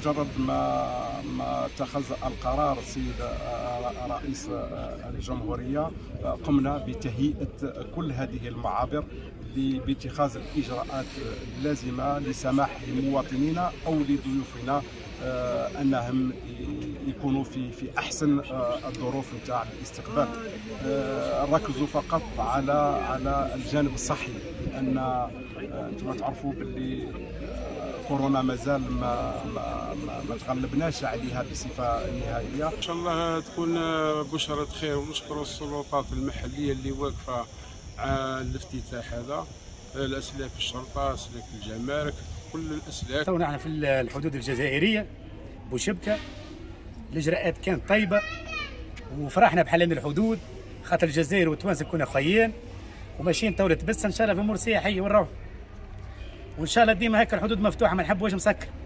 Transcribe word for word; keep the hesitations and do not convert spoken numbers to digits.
بمجرد ما ما اتخذ القرار السيد رئيس الجمهورية قمنا بتهيئة كل هذه المعابر باتخاذ الإجراءات اللازمة لسماح لمواطنينا أو لضيوفنا أنهم يكونوا في في أحسن الظروف نتاع الاستقبال. ركزوا فقط على على الجانب الصحي، لأن أنتم تعرفوا باللي كورونا مازال ما ما ما, ما تغلبناش عليها بصفه نهائيه. ان شاء الله تكون بشرة خير، ونشكر السلطات المحليه اللي واقفه على الافتتاح هذا، الاسلاك الشرطه، اسلاك الجمارك، كل الاسلاك. تونا احنا في الحدود الجزائريه بوشبكه، الاجراءات كانت طيبه وفرحنا بحلال الحدود، خاطر الجزائر والتوانسه كنا خيين وماشيين تولة بس ان شاء الله في امور سياحيه ونروح، وان شاء الله ديما هكا الحدود مفتوحه، ما نحبوش مسكر.